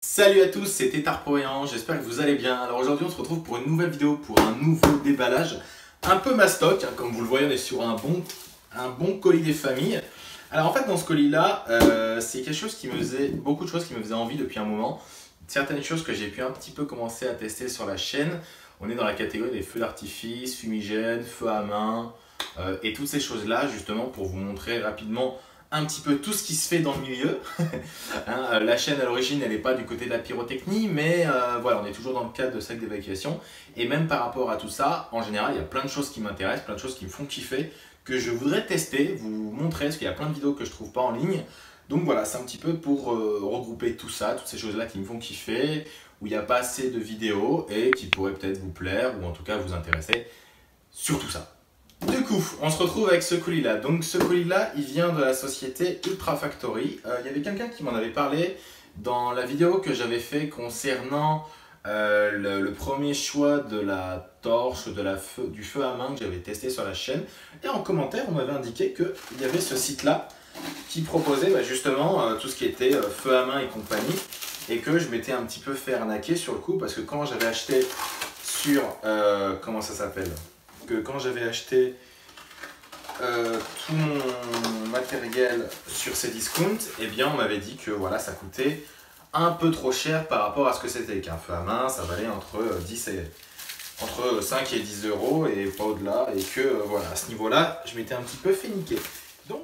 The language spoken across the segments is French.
Salut à tous, c'est Tétard-Proéant, j'espère que vous allez bien. Alors aujourd'hui on se retrouve pour une nouvelle vidéo, pour un nouveau déballage. Un peu mastoc, hein, comme vous le voyez on est sur un bon colis des familles. Alors en fait dans ce colis là, c'est quelque chose qui me faisait, beaucoup de choses qui me faisaient envie depuis un moment. Certaines choses que j'ai pu un petit peu commencer à tester sur la chaîne. On est dans la catégorie des feux d'artifice, fumigènes, feux à main et toutes ces choses là justement pour vous montrer rapidement un petit peu tout ce qui se fait dans le milieu. Hein, la chaîne à l'origine elle n'est pas du côté de la pyrotechnie, mais voilà, on est toujours dans le cadre de sacs d'évacuation. Et même par rapport à tout ça, en général il y a plein de choses qui m'intéressent, plein de choses qui me font kiffer, que je voudrais tester, vous montrer, parce qu'il y a plein de vidéos que je trouve pas en ligne. Donc voilà, c'est un petit peu pour regrouper tout ça, toutes ces choses là qui me font kiffer, où il n'y a pas assez de vidéos et qui pourraient peut-être vous plaire ou en tout cas vous intéresser sur tout ça. Du coup, on se retrouve avec ce colis-là. Donc ce colis-là, il vient de la société Ultra Factory. Il y avait quelqu'un qui m'en avait parlé dans la vidéo que j'avais fait concernant le premier choix de la torche, du feu à main que j'avais testé sur la chaîne. Et en commentaire, on m'avait indiqué qu'il y avait ce site-là qui proposait justement tout ce qui était feu à main et compagnie. Et que je m'étais un petit peu fait arnaquer sur le coup parce que quand j'avais acheté sur... comment ça s'appelle ? Quand j'avais acheté tout mon matériel sur ces discounts, eh bien on m'avait dit que voilà, ça coûtait un peu trop cher par rapport à ce que c'était. Qu'un feu à main, ça valait entre 5 et 10 euros et pas au-delà. Et que voilà, à ce niveau-là, je m'étais un petit peu fait niquer. Donc,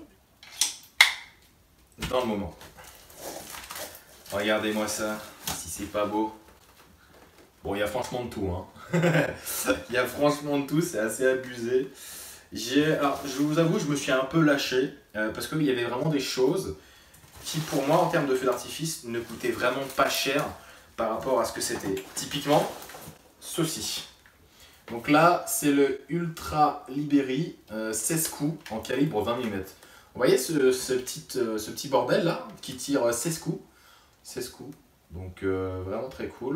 dans le moment. Regardez-moi ça, si c'est pas beau. Bon, il y a franchement de tout, hein. Il y a franchement de tout, c'est assez abusé. Alors, je vous avoue, je me suis un peu lâché parce qu'il y avait vraiment des choses qui, pour moi, en termes de feu d'artifice, ne coûtaient vraiment pas cher par rapport à ce que c'était. Typiquement, ceci. Donc là, c'est le Ultra Liberi 16 coups en calibre 20 mm. Vous voyez ce petit bordel là qui tire 16 coups. 16 coups, donc vraiment très cool.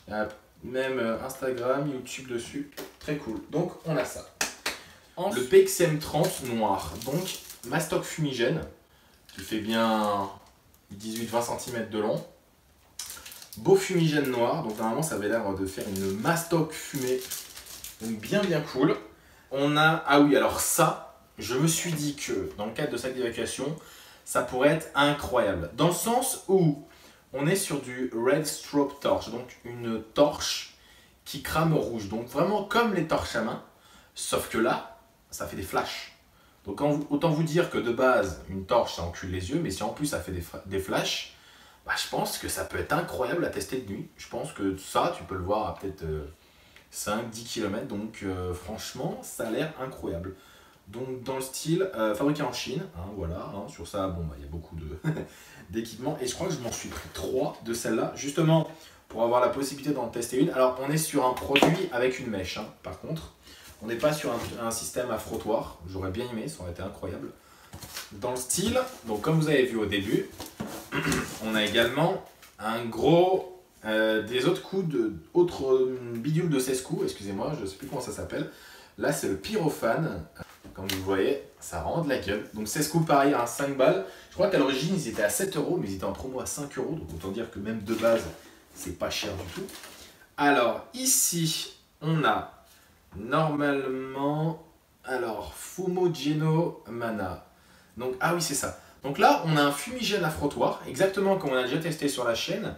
Même Instagram, YouTube dessus, très cool. Donc on a ça. Le PXM 30 noir, donc mastoc fumigène, qui fait bien 18-20 cm de long. Beau fumigène noir, donc normalement ça avait l'air de faire une mastoc fumée, donc bien cool. On a, ah oui alors ça, je me suis dit que dans le cadre de sac d'évacuation, ça pourrait être incroyable. Dans le sens où on est sur du Red Strobe Torch, donc une torche qui crame au rouge. Donc vraiment comme les torches à main, sauf que là, ça fait des flashs. Donc autant vous dire que de base, une torche, ça encule les yeux, mais si en plus ça fait des flashs, bah, je pense que ça peut être incroyable à tester de nuit. Je pense que ça, tu peux le voir à peut-être 5-10 km, donc franchement, ça a l'air incroyable. Donc dans le style fabriqué en Chine, hein, voilà, hein, sur ça, bon, bah, y a beaucoup d'équipements. Et je crois que je m'en suis pris 3 de celles-là, justement pour avoir la possibilité d'en tester une. Alors on est sur un produit avec une mèche, hein, par contre. On n'est pas sur un système à frottoir, j'aurais bien aimé, ça aurait été incroyable. Dans le style, donc comme vous avez vu au début, on a également un gros, des autres coups, autres bidules de 16 coups, excusez-moi, je ne sais plus comment ça s'appelle. Là c'est le Pyrophane. Comme vous voyez, ça rend de la gueule. Donc 16 coups pareil à 5 balles. Je crois qu'à l'origine ils étaient à 7 euros, mais ils étaient en promo à 5 euros. Donc autant dire que même de base, c'est pas cher du tout. Alors ici, on a normalement, alors Fumogeno Mana. Donc ah oui c'est ça. Donc là on a un fumigène à frottoir, exactement comme on a déjà testé sur la chaîne.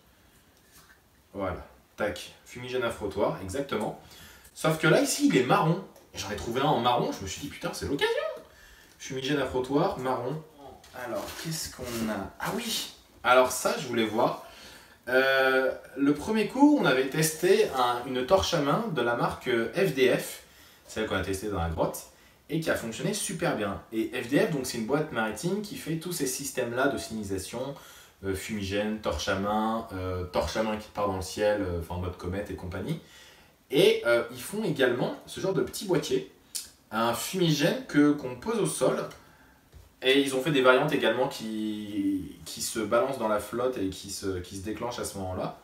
Voilà, tac, fumigène à frottoir, exactement. Sauf que là ici il est marron. J'en ai trouvé un en marron, je me suis dit putain c'est l'occasion. Fumigène à frottoir, marron. Alors qu'est-ce qu'on a? Ah oui. Alors ça je voulais voir. Le premier coup on avait testé une torche à main de la marque FDF. Celle qu'on a testée dans la grotte. Et qui a fonctionné super bien. Et FDF donc c'est une boîte maritime qui fait tous ces systèmes là de signalisation. Fumigène, torche à main qui part dans le ciel, en mode comète et compagnie. Et ils font également ce genre de petit boîtier, un fumigène qu'on pose au sol. Et ils ont fait des variantes également qui se balancent dans la flotte et qui se déclenchent à ce moment-là.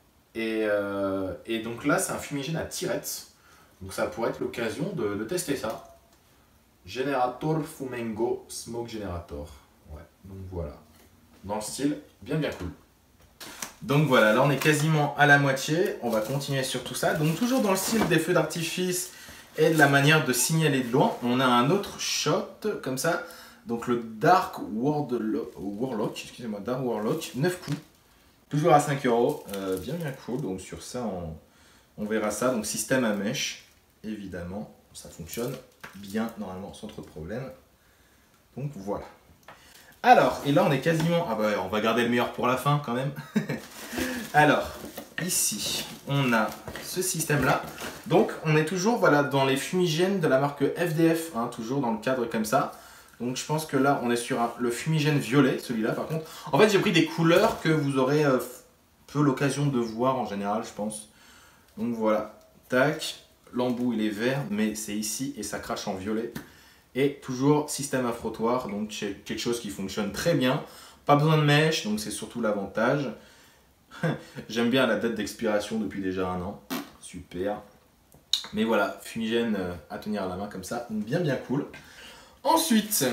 Et donc là, c'est un fumigène à tirettes. Donc ça pourrait être l'occasion de tester ça. Generator Fumengo Smoke Generator. Ouais, donc voilà. Dans le style, bien cool. Donc voilà, là on est quasiment à la moitié. On va continuer sur tout ça. Donc toujours dans le style des feux d'artifice et de la manière de signaler de loin, on a un autre shot comme ça. Donc le Dark Warlock, excusez-moi, Dark Warlock, 9 coups. Toujours à 5 €, bien cool. Donc sur ça, on verra ça. Donc système à mèche, évidemment, ça fonctionne bien normalement sans trop de problème. Donc voilà. Alors, et là on est quasiment... Ah bah on va garder le meilleur pour la fin quand même. Alors, ici, on a ce système-là. Donc on est toujours voilà, dans les fumigènes de la marque FDF, hein, toujours dans le cadre comme ça. Donc je pense que là on est sur le fumigène violet, celui-là par contre. En fait j'ai pris des couleurs que vous aurez peu l'occasion de voir en général je pense. Donc voilà, tac, l'embout il est vert mais c'est ici et ça crache en violet. Et toujours système à frottoir, donc c'est quelque chose qui fonctionne très bien. Pas besoin de mèche, donc c'est surtout l'avantage. J'aime bien la date d'expiration depuis déjà 1 an, super. Mais voilà, fumigène à tenir à la main comme ça, bien cool. Ensuite,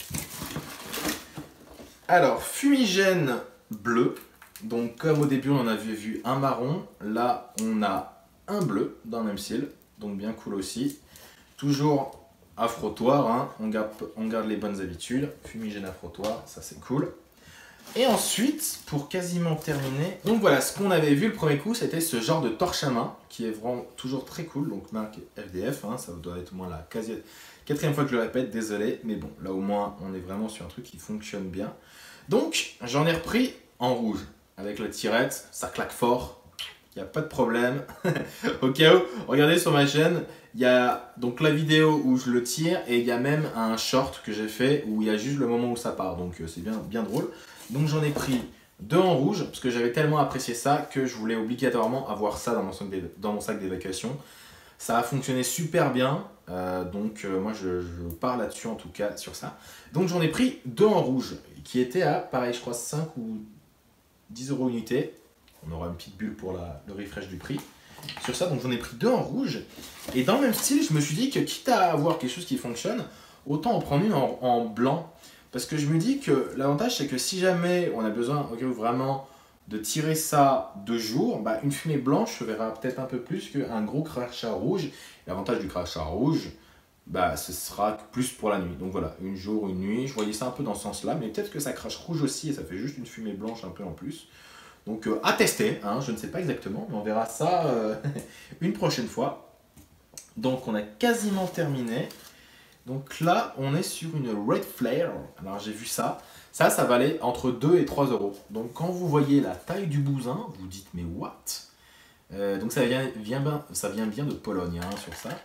alors fumigène bleu. Donc comme au début on en avait vu un marron, là on a un bleu dans le même style, donc bien cool aussi. Toujours à frottoir, hein. On garde les bonnes habitudes. Fumigène à frottoir, ça c'est cool. Et ensuite, pour quasiment terminer, donc voilà, ce qu'on avait vu le premier coup, c'était ce genre de torche à main, qui est vraiment toujours très cool, donc marque FDF, hein, ça doit être au moins la 4e fois que je le répète, désolé, mais bon, là au moins, on est vraiment sur un truc qui fonctionne bien. Donc, j'en ai repris en rouge, avec la tirette, ça claque fort, il n'y a pas de problème. Au cas où, regardez sur ma chaîne, il y a donc la vidéo où je le tire, et il y a même un short que j'ai fait, où il y a juste le moment où ça part, donc c'est bien drôle. Donc j'en ai pris 2 en rouge, parce que j'avais tellement apprécié ça que je voulais obligatoirement avoir ça dans mon sac d'évacuation. Ça a fonctionné super bien, moi je pars là-dessus en tout cas sur ça. Donc j'en ai pris 2 en rouge, qui étaient à, pareil je crois 5 ou 10 € unité. On aura une petite bulle pour le refresh du prix. Sur ça, donc j'en ai pris 2 en rouge. Et dans le même style, je me suis dit que quitte à avoir quelque chose qui fonctionne, autant en prendre une en blanc. Parce que je me dis que l'avantage, c'est que si jamais on a besoin vraiment de tirer ça de jour, bah, une fumée blanche se verra peut-être un peu plus qu'un gros crachat rouge. L'avantage du crachat rouge, bah, ce sera plus pour la nuit. Donc voilà, une jour, une nuit. Je voyais ça un peu dans ce sens-là, mais peut-être que ça crache rouge aussi et ça fait juste une fumée blanche un peu en plus. Donc à tester, hein, je ne sais pas exactement, mais on verra ça une prochaine fois. Donc on a quasiment terminé. Donc là, on est sur une Red Flare. Alors j'ai vu ça. Ça valait entre 2 et 3 €. Donc quand vous voyez la taille du bousin, vous dites mais what? Donc ça vient bien de Pologne hein, sur ça.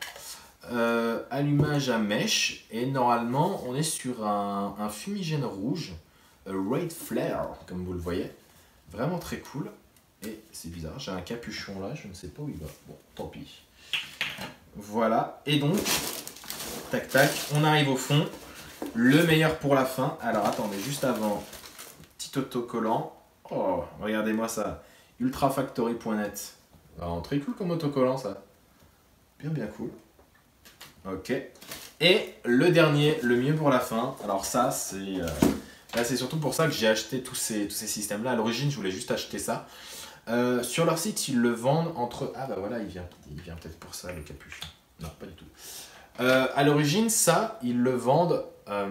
Allumage à mèche. Et normalement, on est sur un fumigène rouge. Red Flare, comme vous le voyez. Vraiment très cool. Et c'est bizarre, j'ai un capuchon là, je ne sais pas où il va. Bon, tant pis. Voilà. Et donc... Tac tac, on arrive au fond. Le meilleur pour la fin. Alors attendez, juste avant, petit autocollant. Oh, regardez-moi ça. Ultrafactory.net. Vraiment très cool comme autocollant ça. Bien cool. Ok. Et le dernier, le mieux pour la fin. Alors ça, c'est surtout pour ça que j'ai acheté tous ces systèmes-là. À l'origine, je voulais juste acheter ça. Sur leur site, ils le vendent entre... Ah bah voilà, il vient peut-être pour ça, le capuchon. Non, pas du tout. À l'origine, ça, ils le vendent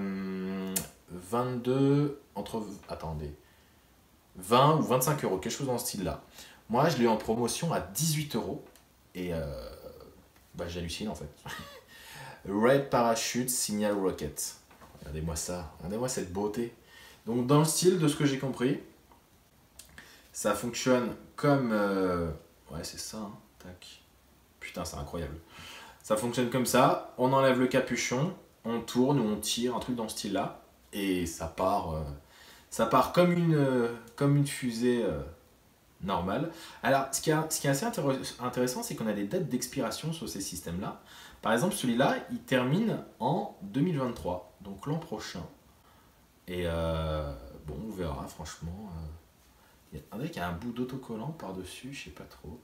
20 ou 25 €, quelque chose dans ce style-là. Moi, je l'ai eu en promotion à 18 € et j'hallucine en fait. Red Parachute Signal Rocket. Regardez-moi ça, regardez-moi cette beauté. Donc, dans le style de ce que j'ai compris, ça fonctionne comme... Ouais, c'est ça, hein. Tac. Putain, c'est incroyable. Ça fonctionne comme ça, on enlève le capuchon, on tourne ou on tire, un truc dans ce style-là, et ça part comme une fusée normale. Alors, ce qui est assez intéressant, c'est qu'on a des dates d'expiration sur ces systèmes-là. Par exemple, celui-là, il termine en 2023, donc l'an prochain. Et bon, on verra, franchement. On dirait qu'il y a un bout d'autocollant par-dessus, je sais pas trop.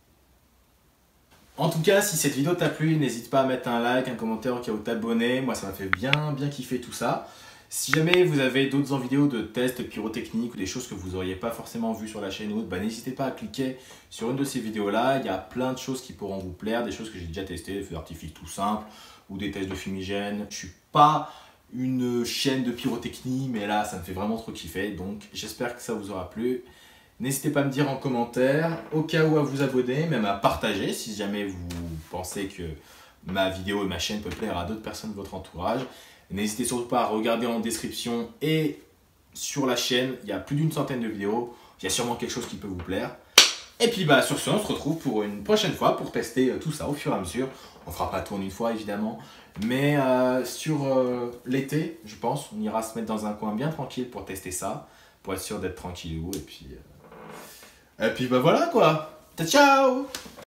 En tout cas, si cette vidéo t'a plu, n'hésite pas à mettre un like, un commentaire au cas où t'abonner. Moi, ça m'a fait bien kiffer tout ça. Si jamais vous avez d'autres vidéos de tests pyrotechniques ou des choses que vous n'auriez pas forcément vues sur la chaîne ou autre, bah, n'hésitez pas à cliquer sur une de ces vidéos-là. Il y a plein de choses qui pourront vous plaire, des choses que j'ai déjà testées, des feux d'artifice tout simples ou des tests de fumigène. Je ne suis pas une chaîne de pyrotechnie, mais là, ça me fait vraiment trop kiffer. Donc, j'espère que ça vous aura plu. N'hésitez pas à me dire en commentaire, au cas où à vous abonner, même à partager si jamais vous pensez que ma vidéo et ma chaîne peut plaire à d'autres personnes de votre entourage. N'hésitez surtout pas à regarder en description et sur la chaîne, il y a plus d'une centaine de vidéos. Il y a sûrement quelque chose qui peut vous plaire. Et puis bah, sur ce, on se retrouve pour une prochaine fois pour tester tout ça au fur et à mesure. On ne fera pas tout en une fois évidemment. Mais sur l'été, je pense, on ira se mettre dans un coin bien tranquille pour tester ça. Pour être sûr d'être tranquillou. Et puis bah voilà quoi. Ciao ciao.